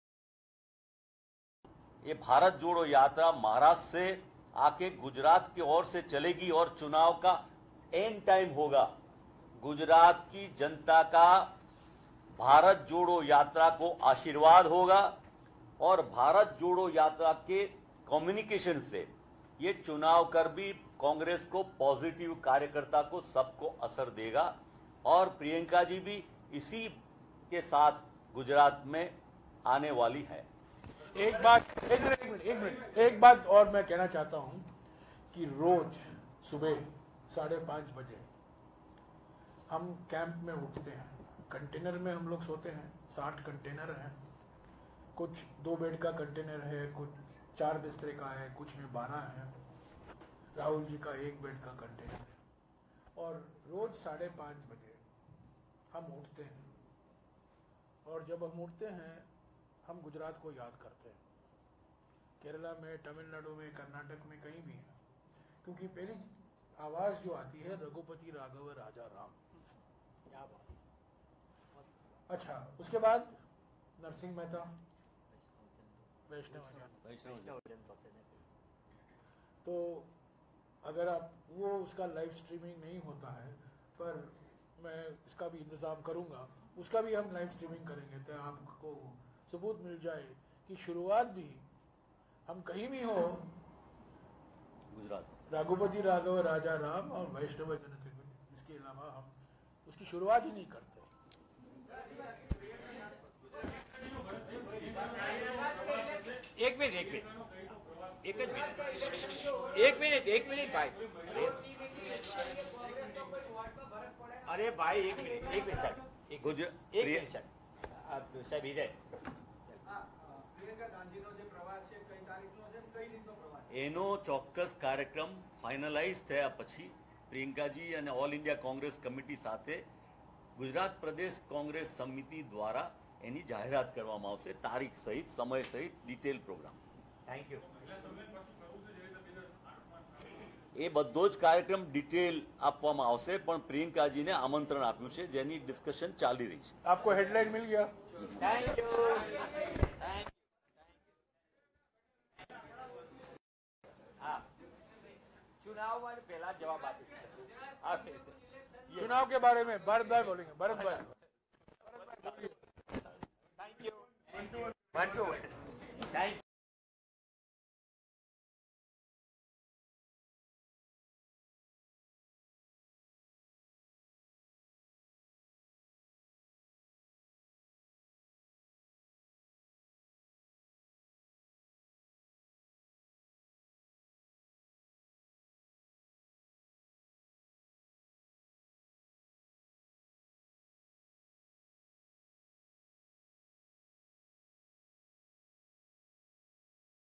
ये भारत जोड़ो यात्रा महाराष्ट्र से आके गुजरात की ओर से चलेगी और चुनाव का एंड टाइम होगा। गुजरात की जनता का भारत जोड़ो यात्रा को आशीर्वाद होगा और भारत जोड़ो यात्रा के कम्युनिकेशन से ये चुनाव कर भी कांग्रेस को पॉजिटिव, कार्यकर्ता को सबको असर देगा और प्रियंका जी भी इसी के साथ गुजरात में आने वाली है। एक बात एक मिनट एक मिनट एक मिनट एक बात और मैं कहना चाहता हूं कि रोज सुबह साढ़े पाँच बजे हम कैंप में उठते हैं। कंटेनर में हम लोग सोते हैं, साठ कंटेनर हैं, कुछ दो बेड का कंटेनर है, कुछ चार बिस्तरे का है, कुछ में बारह है, राहुल जी का एक बेड का कंटेनर है। और रोज साढ़े पाँच बजे हम उठते हैं और जब हम उठते हैं हम गुजरात को याद करते हैं। केरला में, तमिलनाडु में, कर्नाटक में, कहीं भी है, क्योंकि पहली आवाज़ जो आती है रघुपति राघव राजा राम। क्या बात। अच्छा, उसके बाद नरसिंह मेहता, वैष्णव जन। तो अगर आप वो उसका लाइव स्ट्रीमिंग नहीं होता है, पर मैं इसका भी इंतज़ाम करूंगा, उसका भी हम लाइव स्ट्रीमिंग करेंगे तो आपको सबूत मिल जाए कि शुरुआत भी हम कहीं भी हो, गुजरात रघुपति राघव राजा राम और वैष्णव जन, इसके अलावा हम उसकी शुरुआत ही नहीं करते। एक मिनट एक मिनट एक मिनट एक मिनट एक मिनट भाई, अरे भाई एक मिनिट एक मिनिट साहब, એક એક મિનિટ સાહેબ સાહેબ હિરે પ્રિયંકા ગાંધીનો જે પ્રવાસ છે કઈ તારીખનો છે, કઈ રીતનો પ્રવાસ છે? એનો ચોક્કસ કાર્યક્રમ ફાઇનલાઇઝ થયા પછી પ્રિયંકાજી અને ઓલ ઇન્ડિયા કોંગ્રેસ કમિટી સાથે ગુજરાત પ્રદેશ કોંગ્રેસ સમિતિ દ્વારા એની જાહેરાત કરવામાં આવશે, તારીખ સહિત, સમય સહિત, ડિટેલ પ્રોગ્રામ. Thank you. એ બધો જ કાર્યક્રમ ડિટેલ આપવામાં આવશે, પણ પ્રિયંકાજીને આમંત્રણ આપ્યું છે જેની ડિસ્કશન ચાલી રહી છે. आपको हेडलाइन मिल गया? Thank you. હા, चुनाव वाले पहला जवाब आपे. चुनाव के बारे में भरत भाई बोलेंगे. भरत भाई. Thank you. One two one. Thank